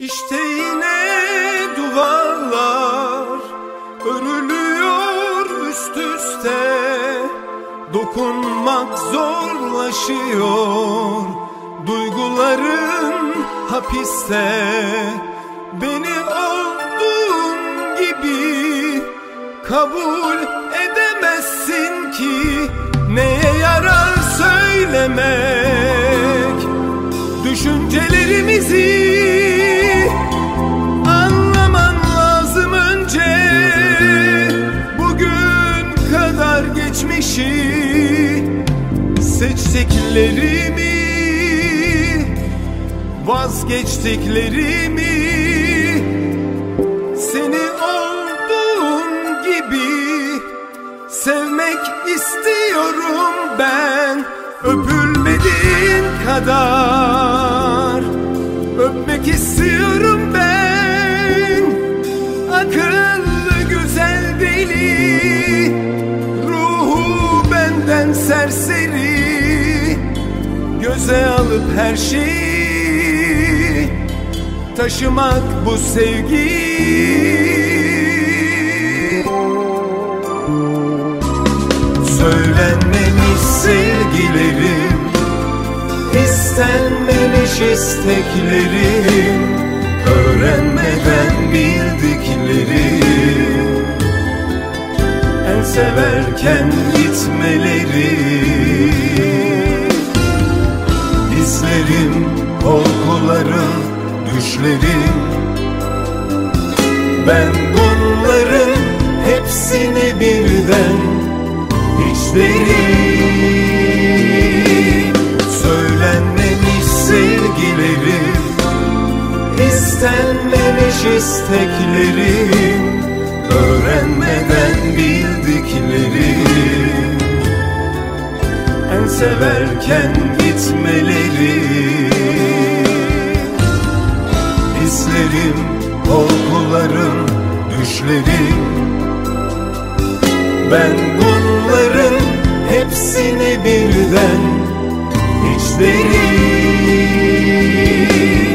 İşte yine duvarlar örülüyor üst üste, dokunmak zorlaşıyor, duyguların hapiste. Beni olduğum gibi kabul edemezsin ki, neye yarar söylemek düşüncelerimizi? Anlaman lazım önce, bugün kadar geçmişi, seçtiklerimi, vazgeçtiklerimi. Seni olduğun gibi sevmek istiyorum ben, öpülmediğin kadar öpmek istiyorum ben. Akıllı güzel deli, ruhu benden serseri, göze alıp her şeyi taşımak bu sevgi. Söylenmemiş sevgilerim, istenmemiş isteklerim, öğrenmeden bildiklerim, en severken gitmeleri. Hislerim, korkularım, düşlerim, ben bunların hepsini birden içlerim. Söylenmemiş sevgilerim, istenmemiş isteklerim, öğrenmeden bildiklerim, en severken gitmeleri. Hislerim, korkularım, düşlerim, ben bunların hepsini birden içlerim.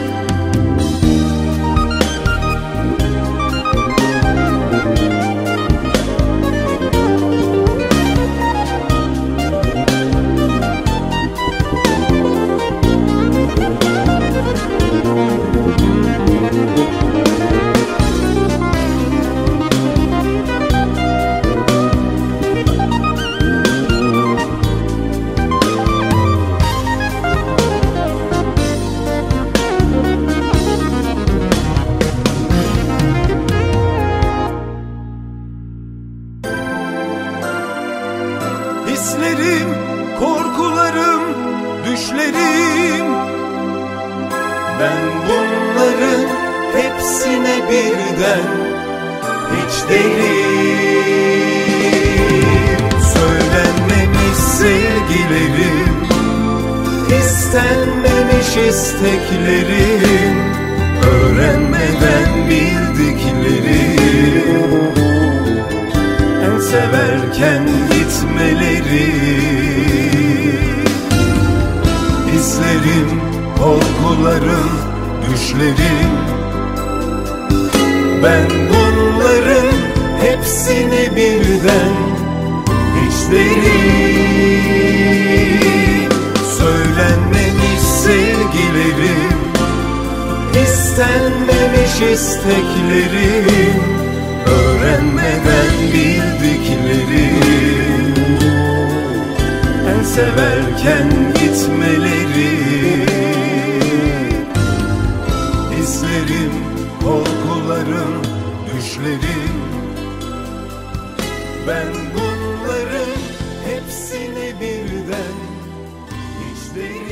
Hislerim, korkularım, düşlerim, ben bunların hepsine birden hiç değilim. Söylenmemiş sevgilerim, istenmemiş isteklerim, öğrenmeden bildiklerim, en severken gitmeleri. Hislerim, korkularım, düşlerim, ben bunların hepsini birden içlerim. Söylenmemiş sevgilerim, istenmemiş isteklerim, öğrenmeden bildiklerim, en severken gitmeleri. Hislerim, korkularım, düşlerim, ben bunların hepsini birden içlerim.